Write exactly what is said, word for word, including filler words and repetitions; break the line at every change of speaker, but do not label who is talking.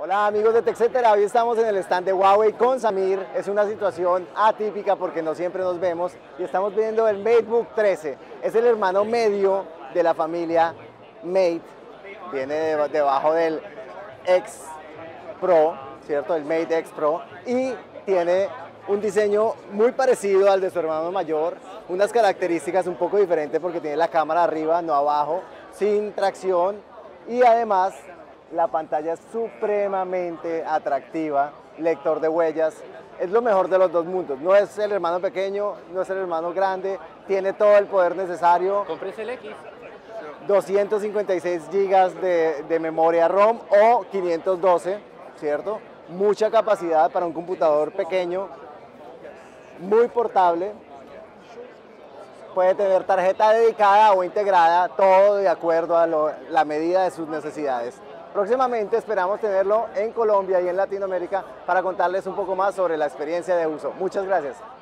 Hola amigos de TechCetera, hoy estamos en el stand de Huawei con Samir. Es una situación atípica porque no siempre nos vemos y estamos viendo el MateBook trece. Es el hermano medio de la familia Mate, viene de, debajo del X Pro, ¿cierto? El Mate X Pro, y tiene un diseño muy parecido al de su hermano mayor, unas características un poco diferentes porque tiene la cámara arriba, no abajo, sin tracción, y además la pantalla es supremamente atractiva, lector de huellas, es lo mejor de los dos mundos. No es el hermano pequeño, no es el hermano grande, tiene todo el poder necesario.
Cómprese el X.
doscientos cincuenta y seis gigas de, de memoria ROM o quinientos doce, ¿cierto? Mucha capacidad para un computador pequeño, muy portable. Puede tener tarjeta dedicada o integrada, todo de acuerdo a lo, la medida de sus necesidades. Próximamente esperamos tenerlo en Colombia y en Latinoamérica para contarles un poco más sobre la experiencia de uso. Muchas gracias.